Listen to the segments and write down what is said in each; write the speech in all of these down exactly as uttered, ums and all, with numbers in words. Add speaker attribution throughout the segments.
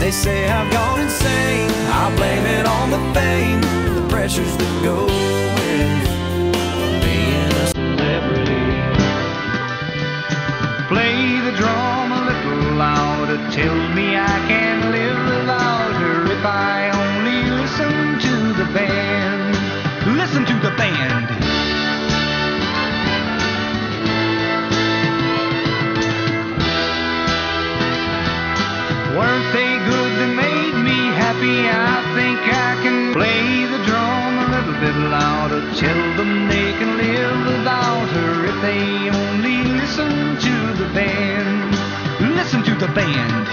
Speaker 1: They say I've gone insane. I blame it on the fame, the pressures that go with being a celebrity.
Speaker 2: Play the drum a little louder, tell me I can live without her if I only listen to the band. Listen to the band. Weren't they good? They made me happy. I think I can play the drum a little bit louder. Tell them they can live without her if they only listen to the band. Listen to the band.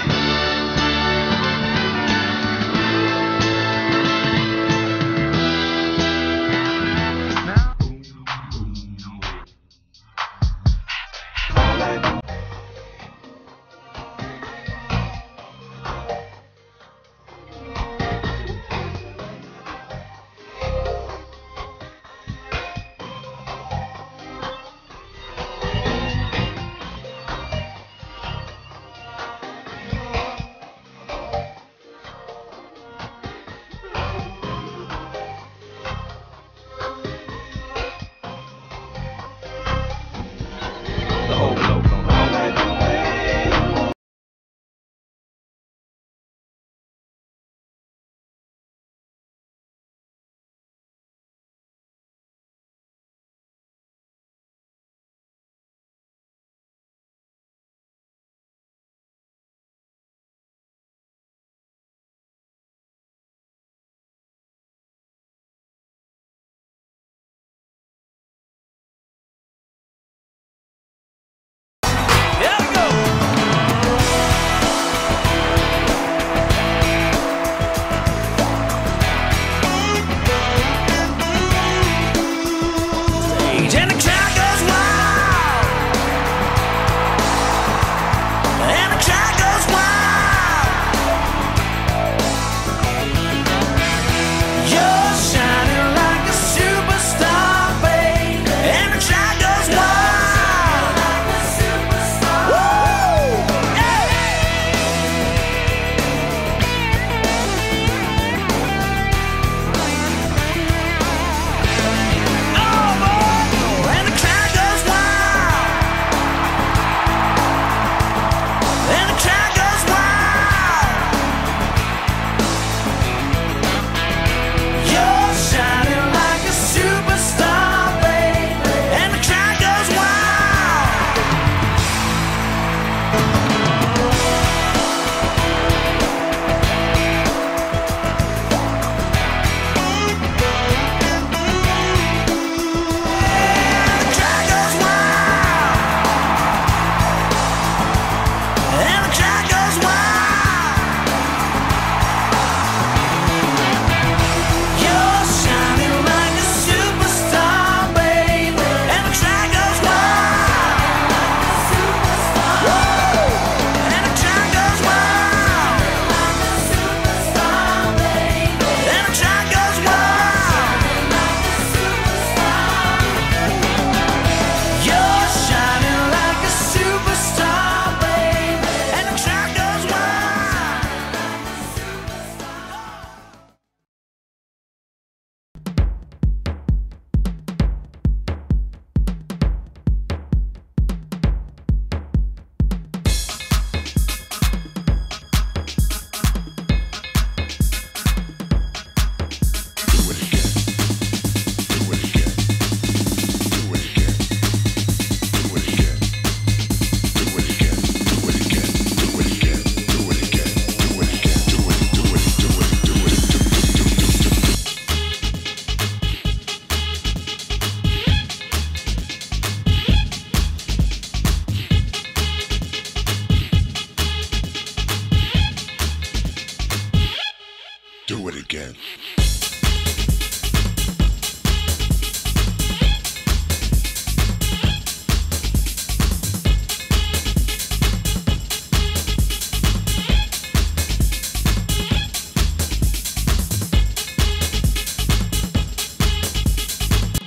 Speaker 3: Do it again.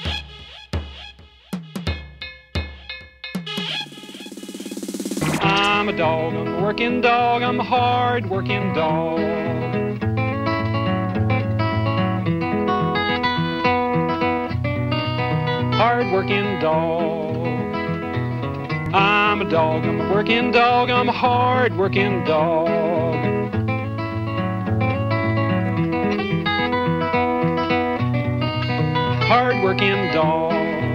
Speaker 2: Ah.
Speaker 3: I'm a dog, I'm a working dog, I'm a hard working dog. Hard working dog. I'm a dog, I'm a working dog, I'm a hard working dog. Hard working dog.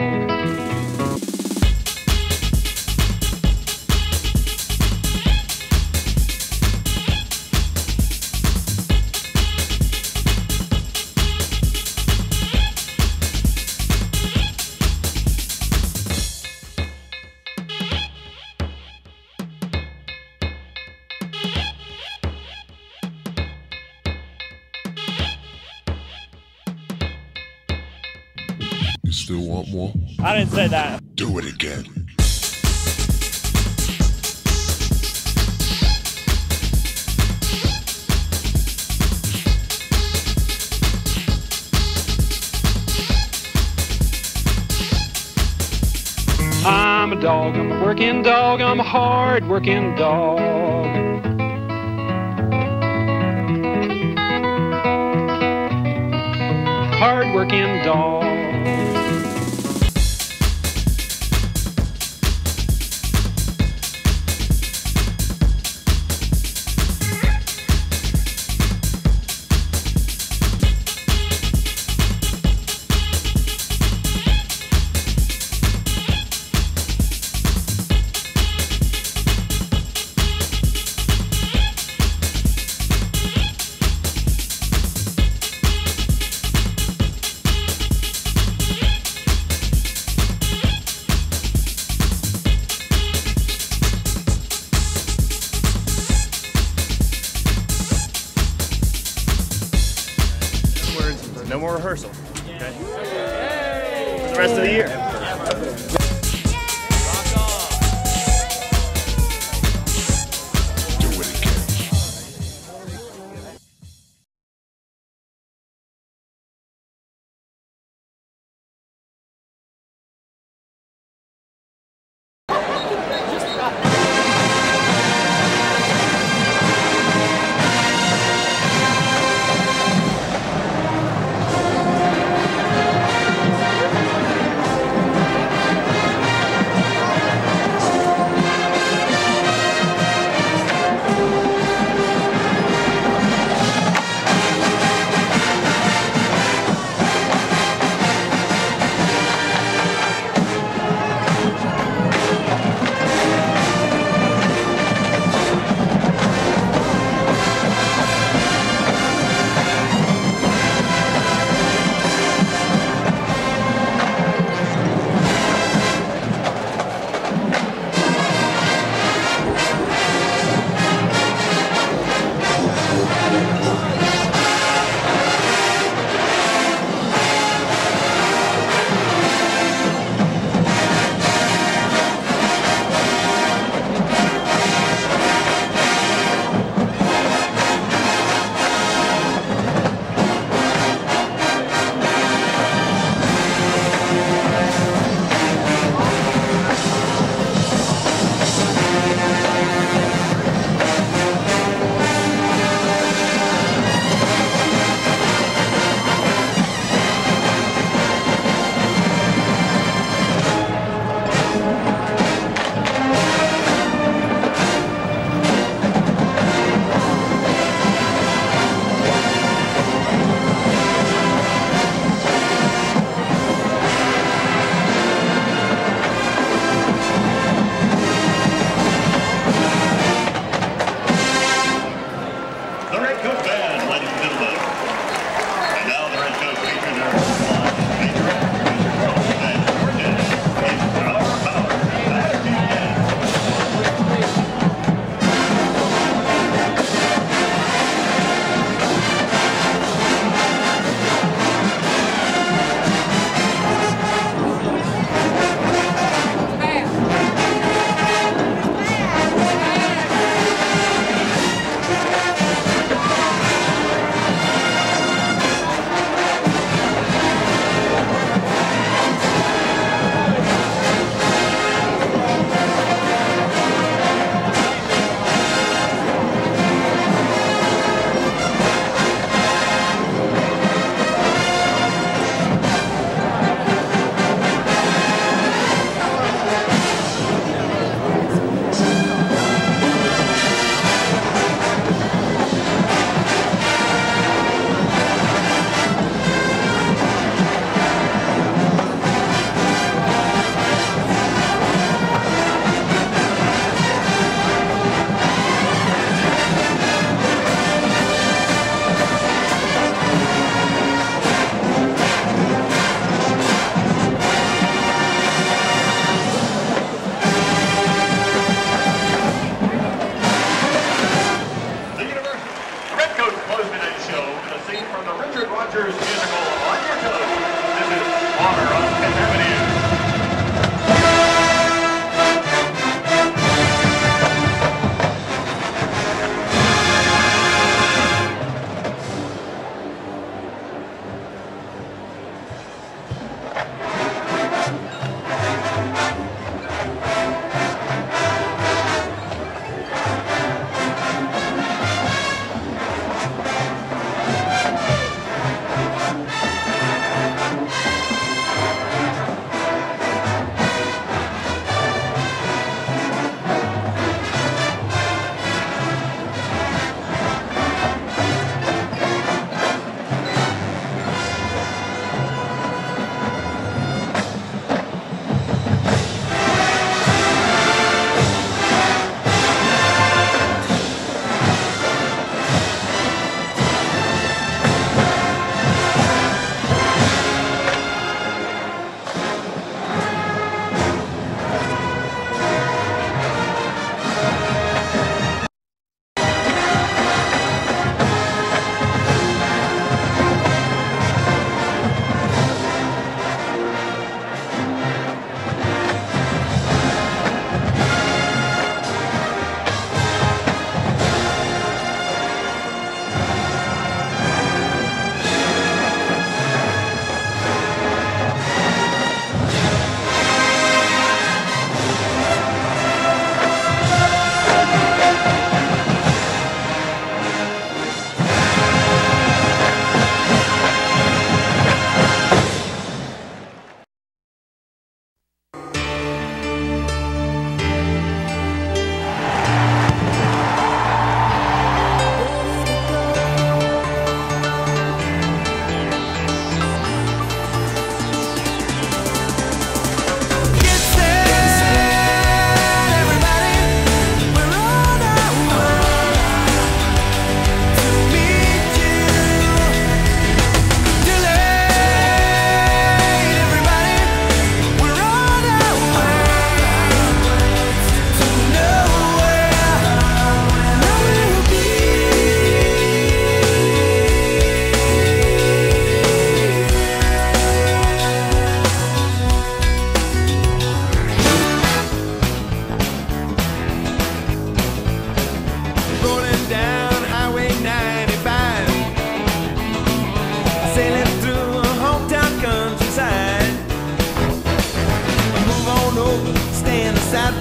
Speaker 4: You still want more?
Speaker 5: I didn't say that.
Speaker 4: Do it again.
Speaker 3: I'm a dog, I'm a working dog, I'm a hard working dog. Hard working dog.
Speaker 5: No more rehearsal. Okay. For the rest of the year.
Speaker 4: Do it again.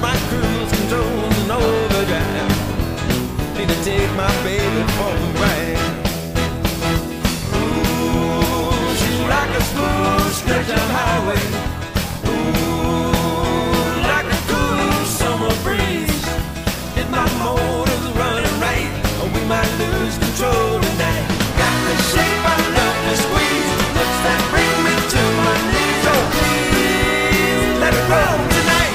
Speaker 1: my cruise control's in overdrive. Need to take my baby for a ride. Ooh, she's like a smooth stretch of highway. Ooh, like a cool summer breeze. If my motor's running right, we might lose control tonight. Got the shape I love to squeeze, looks that bring me to my knees. So please let it roll tonight.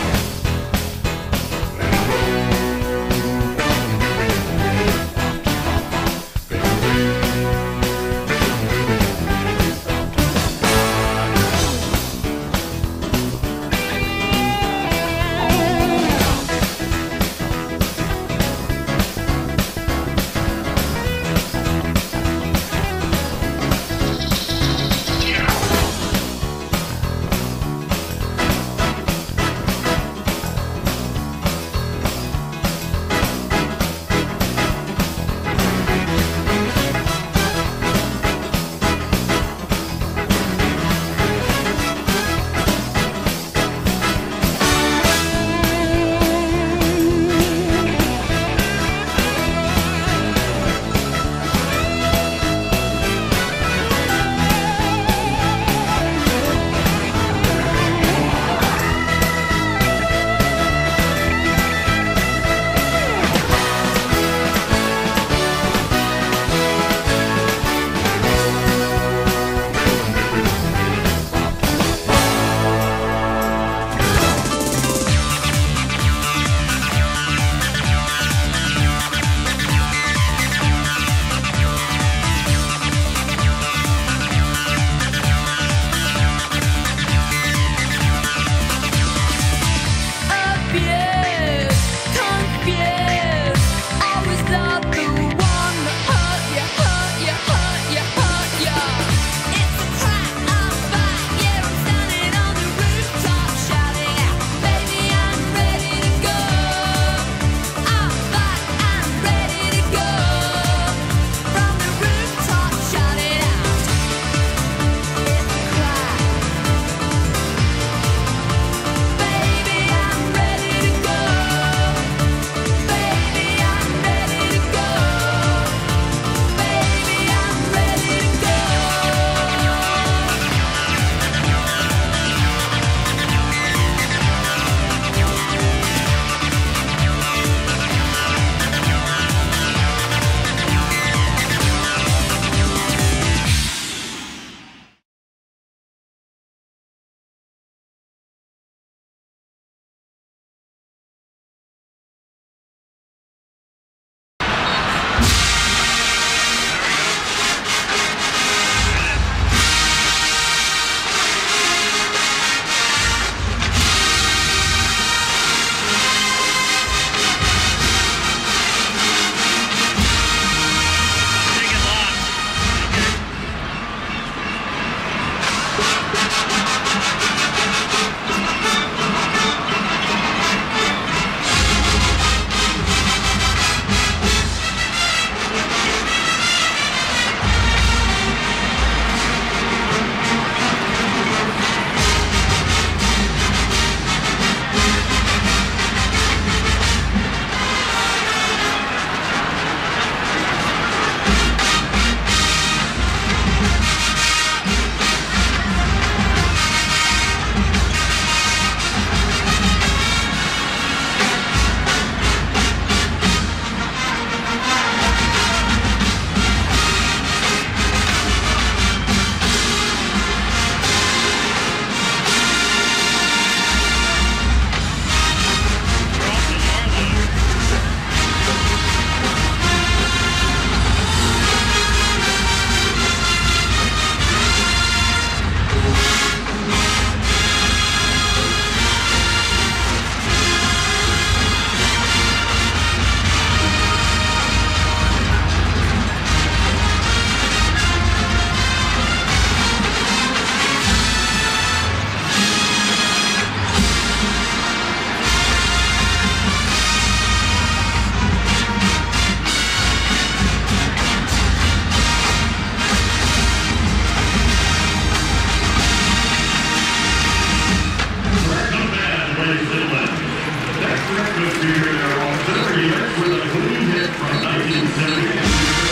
Speaker 6: Let's hear their auxiliary hit with a clean hit from nineteen seventy-eight.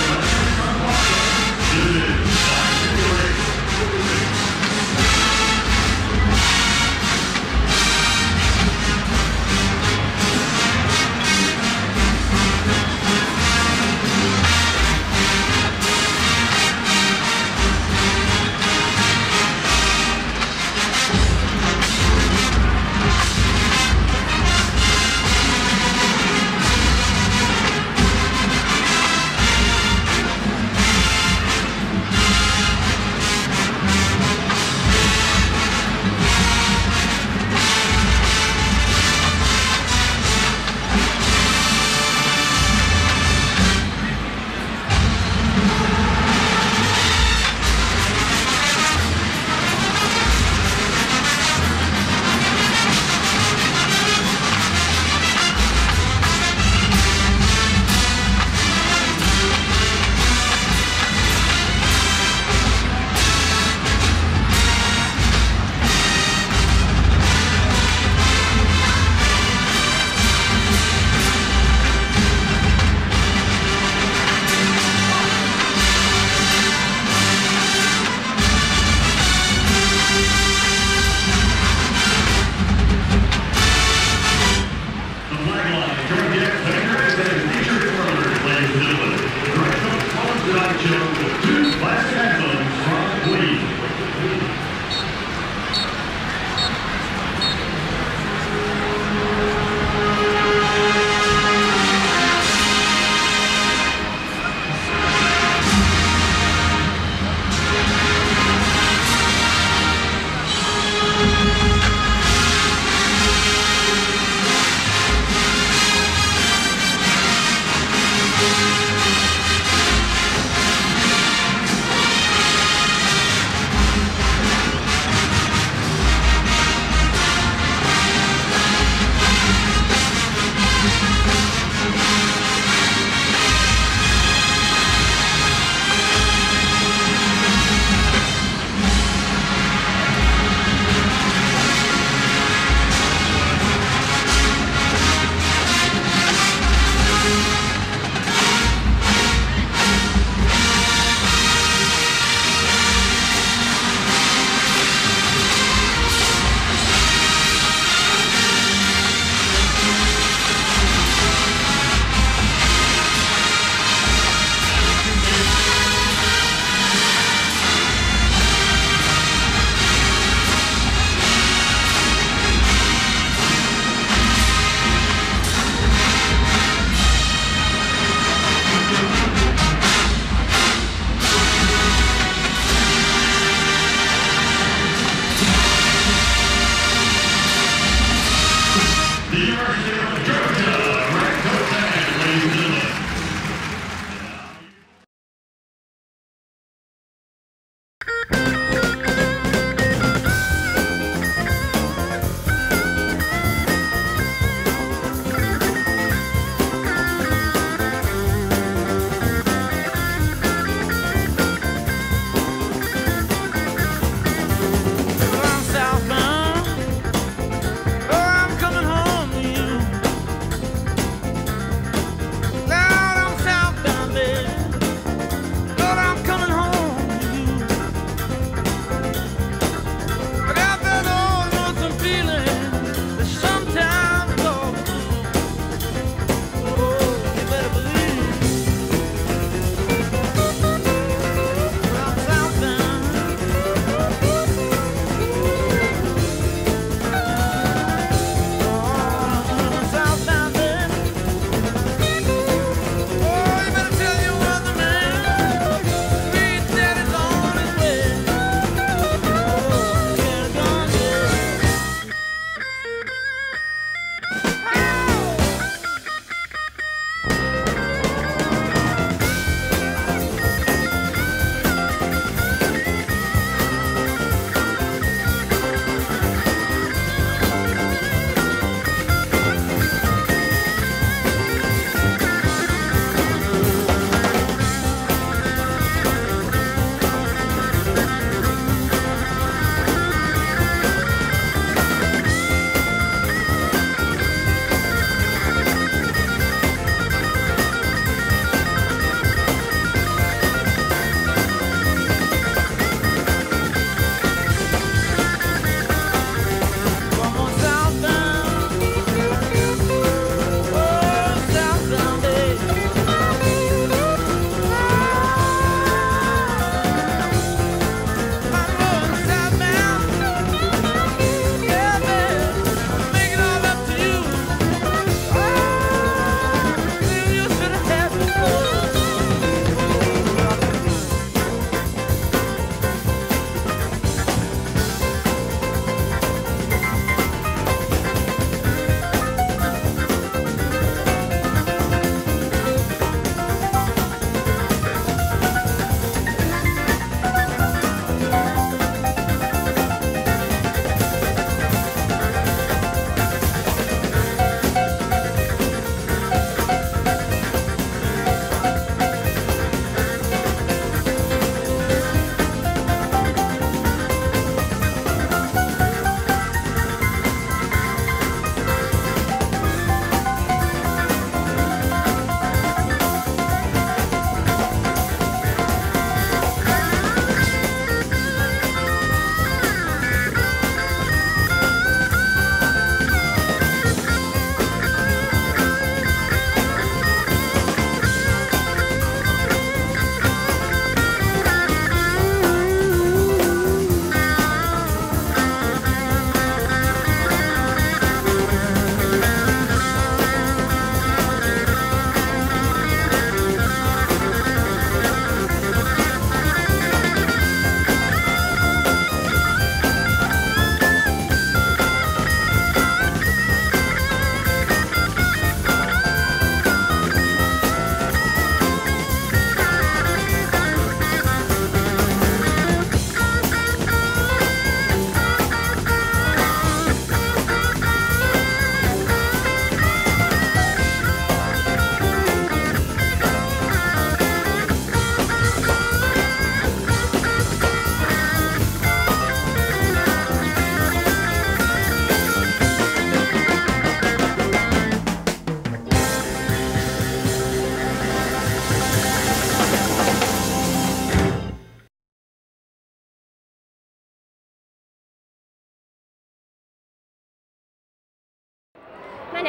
Speaker 6: This is Bicycle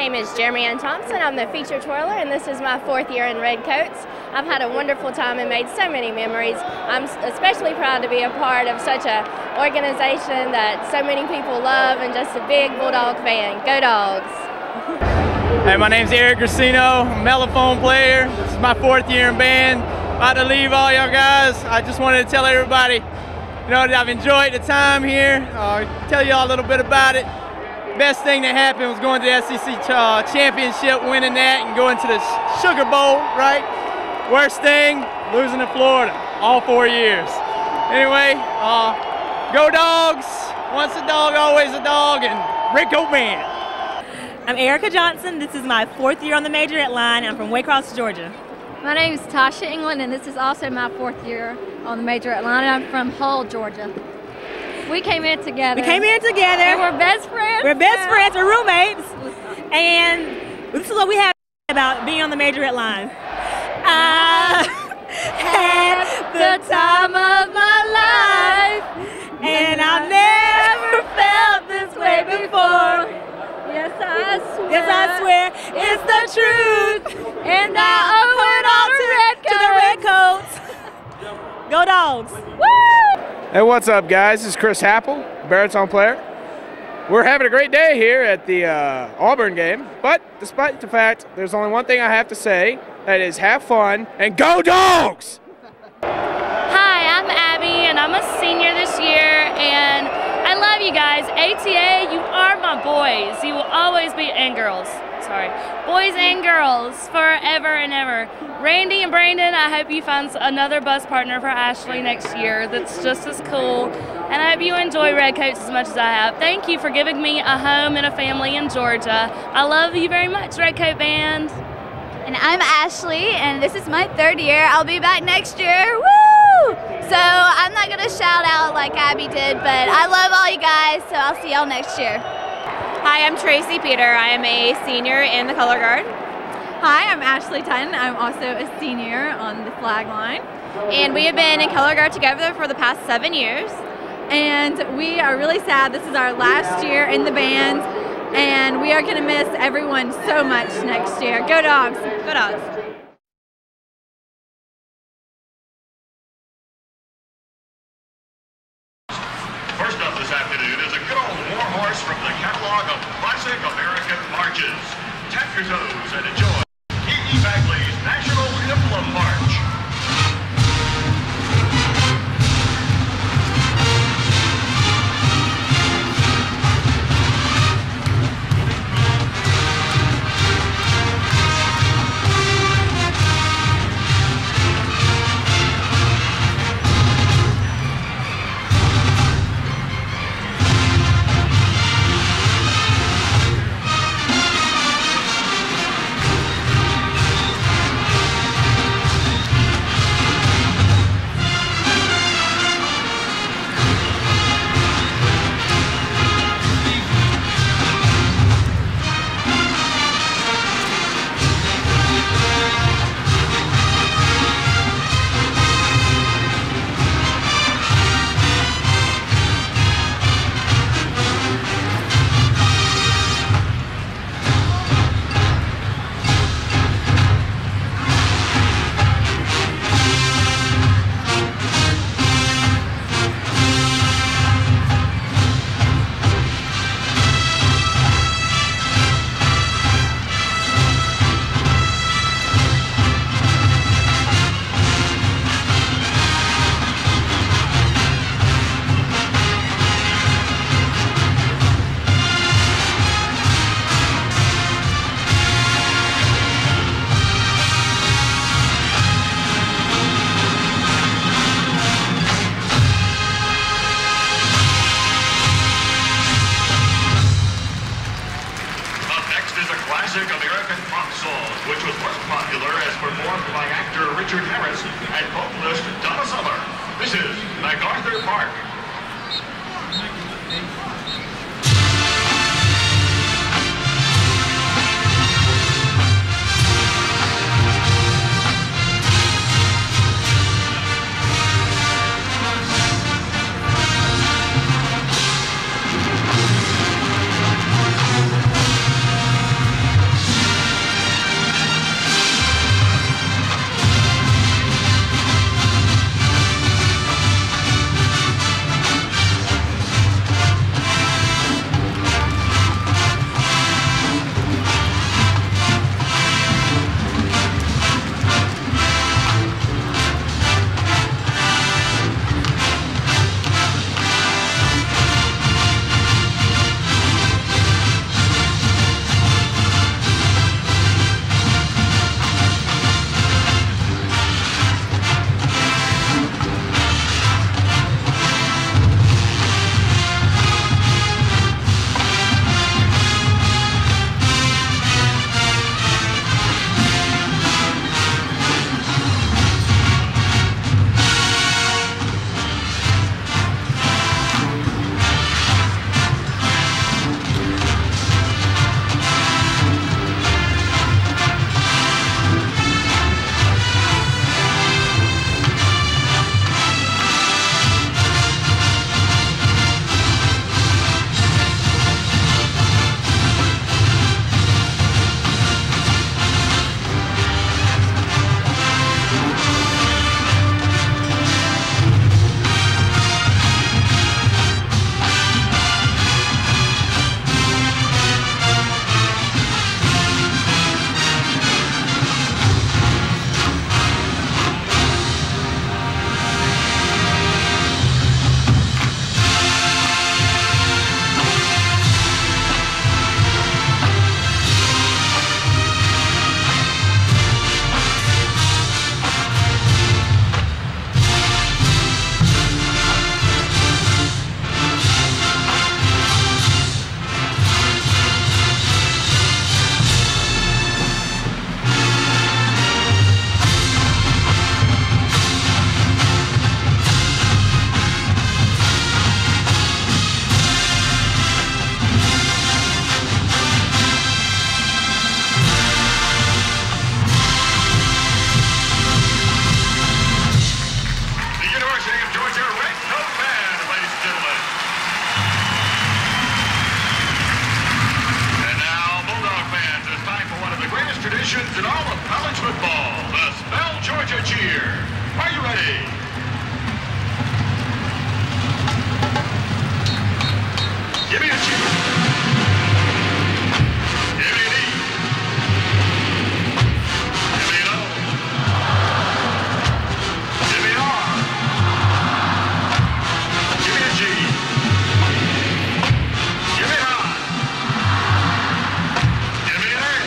Speaker 7: name is Jeremy Ann Thompson. I'm the feature twirler, and this is my fourth year in Redcoats. I've had a wonderful time and made so many memories. I'm especially proud to be a part of such an organization that so many people love and just a big Bulldog fan. Go Dogs!
Speaker 8: Hey, my name's Eric Gracino. I'm a mellophone player. This is my fourth year in band. About to leave all y'all guys. I just wanted to tell everybody, you know, that I've enjoyed the time here. Uh, tell y'all a little bit about it. Best thing that happened was going to the S E C uh, championship, winning that, and going to the Sugar Bowl, right? Worst thing, losing to Florida, all four years. Anyway, uh, go Dogs! Once a dog, always a dog, and Redcoat Band.
Speaker 9: I'm Erica Johnson. This is my fourth year on the majorette line. I'm from Waycross, Georgia.
Speaker 10: My name is Tasha England, and this is also my fourth year on the majorette line. I'm from Hull, Georgia. We came in together.
Speaker 9: We came in together.
Speaker 10: And we're best friends.
Speaker 9: We're best
Speaker 10: now.
Speaker 9: friends. We're roommates. And this is what we have about being on the majorette line. I had the time of my life, and I've never felt this way before.
Speaker 10: Yes, I swear.
Speaker 9: Yes, I swear. It's the truth.
Speaker 10: And I owe it all to,
Speaker 9: to the Redcoats. Go Dogs.
Speaker 10: Woo!
Speaker 5: Hey, what's up, guys? This is Chris Happel, baritone player. We're having a great day here at the uh, Auburn game, but despite the fact there's only one thing I have to say, that is have fun and go Dogs!
Speaker 11: Hi, I'm Abby, and I'm a senior this year, and I love you guys. A T A, you are my boys. You will always be, and girls, sorry. Boys and girls, forever and ever. Randy and Brandon, I hope you find another bus partner for Ashley next year that's just as cool. And I hope you enjoy Redcoats as much as I have. Thank you for giving me a home and a family in Georgia. I love you very much, Redcoat Band.
Speaker 12: And I'm Ashley, and this is my third year. I'll be back next year. Woo! So I'm not going to shout out like Abby did, but I love all you guys, so I'll see y'all next year.
Speaker 13: Hi, I'm Tracy Peter. I am a senior in the color guard.
Speaker 14: Hi, I'm Ashley Tutton. I'm also a senior on the flag line.
Speaker 13: And we have been in color guard together for the past seven years.
Speaker 14: And we are really sad. This is our last year in the band, and we are going to miss everyone so much next year. Go Dogs!
Speaker 13: Go Dogs!
Speaker 6: First up this afternoon is a good old war horse from the catalog of classic American marches. Tap your toes and enjoy E E. Bagley's National Emblem March. American pop song, which was most popular as performed by actor Richard Harris and vocalist Donna Summer. This is MacArthur Park. best in all of college football, the Spell Georgia Cheer. Are you ready? Give me a cheer. Give me an E. Give me an O. Give me an R. Give me a G. Give me an I. Give me an A.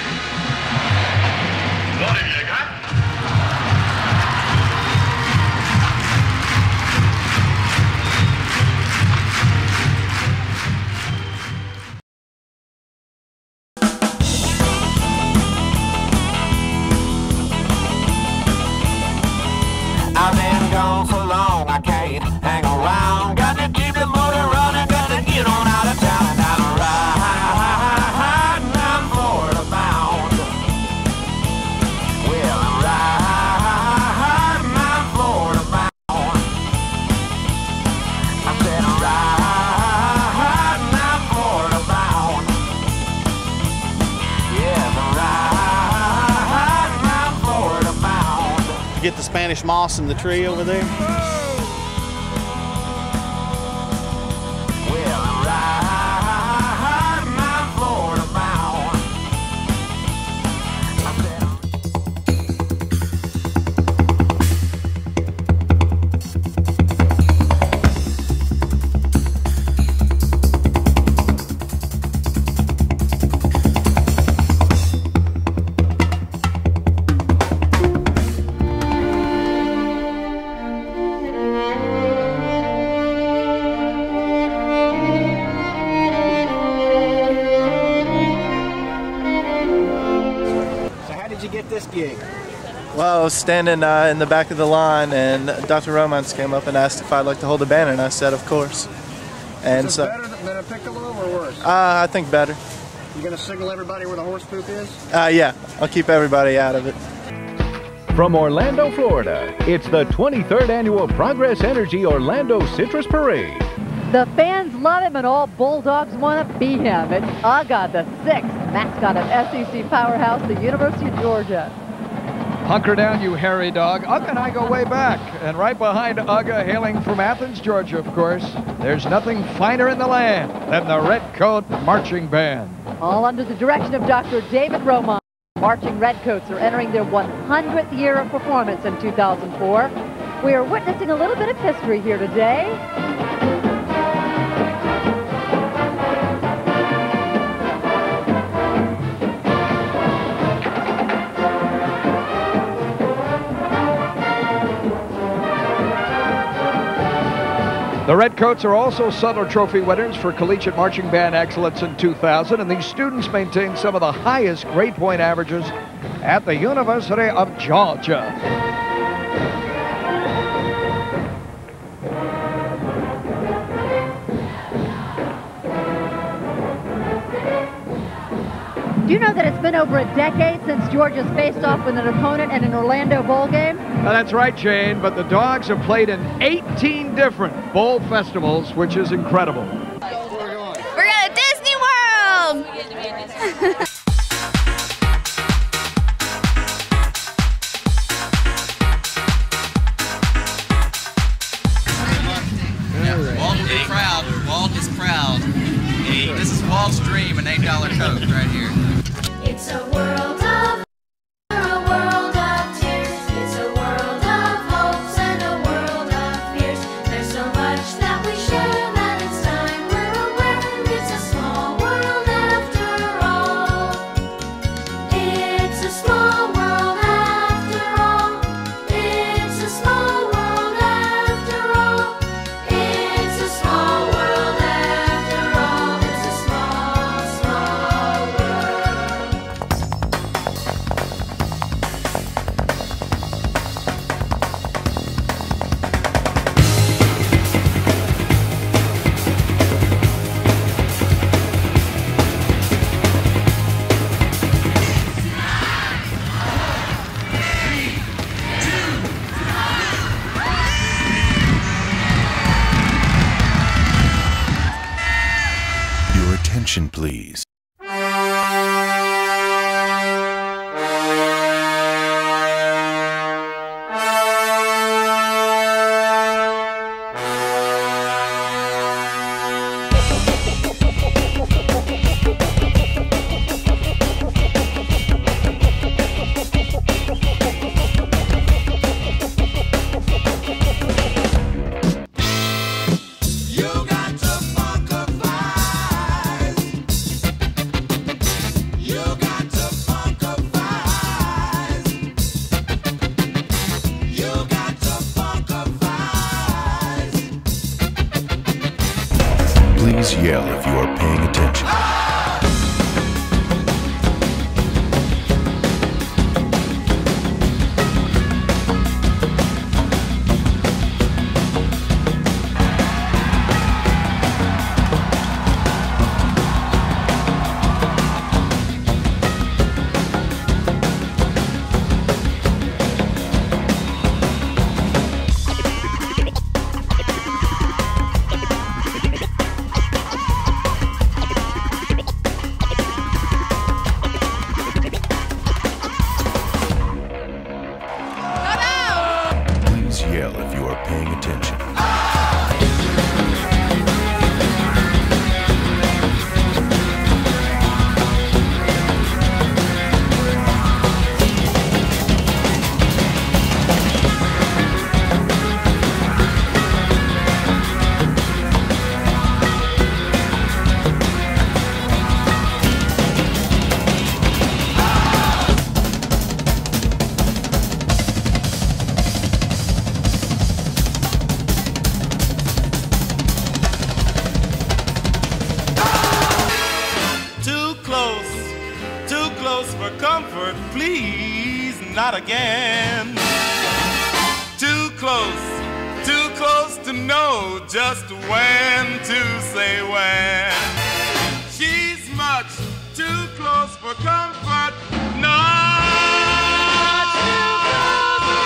Speaker 6: What have you got?
Speaker 1: I've been gone so long I can't hang around. Got to keep the motor running, got to get on out of town. And I'm riding, I'm Florida bound. Well, I'm riding, I'm Florida bound. I said I'm riding, I'm Florida bound. Yes, I'm riding, I'm Florida bound.
Speaker 15: You get the Spanish moss in the tree over there.
Speaker 1: Well, I'm riding, I'm Florida bound. I said I'm
Speaker 15: So how did you get this gig?
Speaker 16: Well, I was standing uh, in the back of the line, and Doctor Romance came up and asked if I'd like to hold the banner, and I said, of course. And
Speaker 15: Is it
Speaker 16: so,
Speaker 15: better than a piccolo or worse?
Speaker 16: uh, I think better.
Speaker 15: You gonna signal everybody where the horse poop is?
Speaker 16: Uh, yeah, I'll keep everybody out of it.
Speaker 17: From Orlando, Florida, it's the twenty-third Annual Progress Energy Orlando Citrus Parade.
Speaker 18: The fans love him and all Bulldogs want to be him. It's Uga, the sixth mascot of S E C powerhouse, the University of Georgia.
Speaker 19: Hunker down, you hairy dog. Ugga and I go way back. And right behind Ugga, hailing from Athens, Georgia, of course, there's nothing finer in the land than the Redcoat Marching Band.
Speaker 18: All under the direction of Doctor David Roman. Marching Redcoats are entering their one hundredth year of performance in two thousand four. We are witnessing a little bit of history here today.
Speaker 19: The Redcoats are also Sutler Trophy winners for Collegiate Marching Band Excellence in two thousand, and these students maintain some of the highest grade point averages at the University of Georgia.
Speaker 18: Do you know that it's been over a decade since Georgia's faced off with an opponent in an Orlando Bowl game?
Speaker 19: Now, that's right, Jane, but the Dogs have played in eighteen different bowl festivals, which is incredible.
Speaker 12: We're going to Disney World!
Speaker 20: Walt is proud. Walt is proud. He, this is Walt's dream, an eight dollar Coke right here.
Speaker 1: It's a world of, a world of tears. It's a world of hopes and a world of fears. There's so much that we share that it's time we're aware. It's a small world after all. It's a small world after all. It's a small world after all. It's a small world after all. It's a small, small world.
Speaker 21: Your attention, please.
Speaker 4: yell if you are paying attention. Yell if you are paying attention.
Speaker 1: For comfort, please, not again. Too close, too close to know just when to say when. She's much too close for comfort, not too close for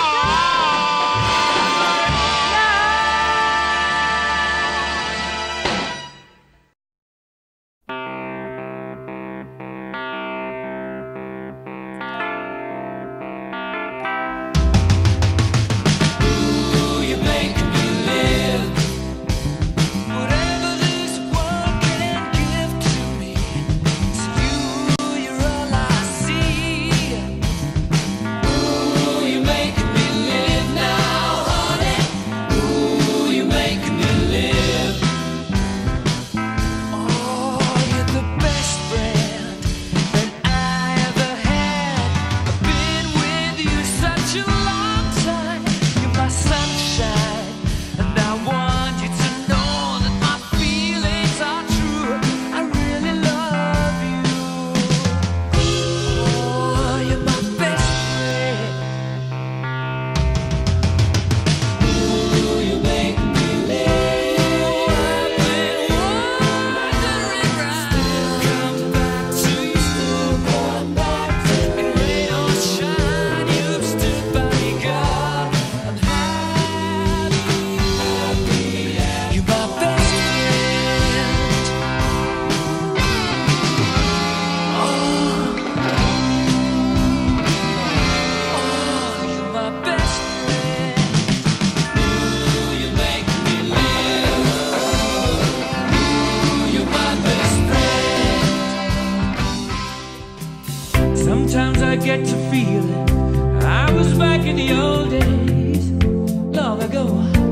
Speaker 21: Sometimes I get to feeling I was back in the old days, long ago,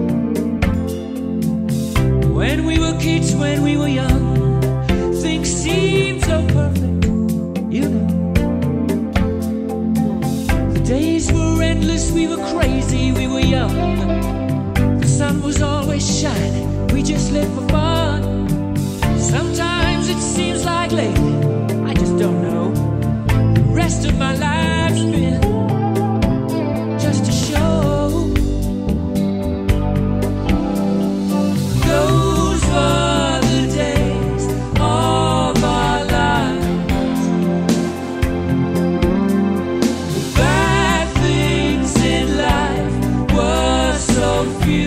Speaker 21: when we were kids, when we were young. Things seemed so perfect, you know. The days were endless, we were crazy, we were young. The sun was always shining, we just lived for fun. Sometimes it seems like lately, I just don't know, the rest of my life's been just a show. Those were the days of our lives. The bad things in life were so few.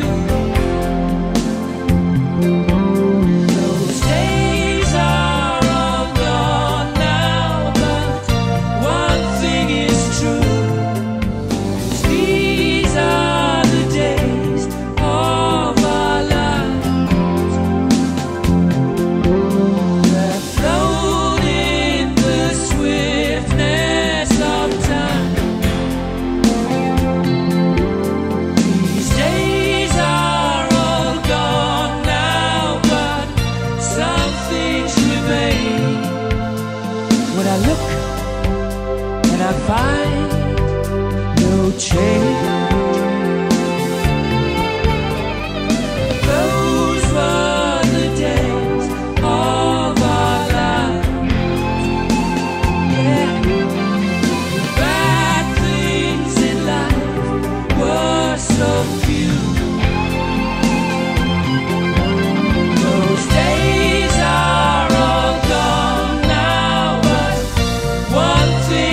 Speaker 21: Those days are all gone now, but one thing is true. These are the days of our lives. They're flown in the swiftness of time. These days are all gone now, but some things remain. When I look and I find no change, those were the days of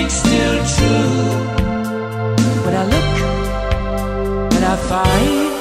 Speaker 21: everything's still true. When I look and I find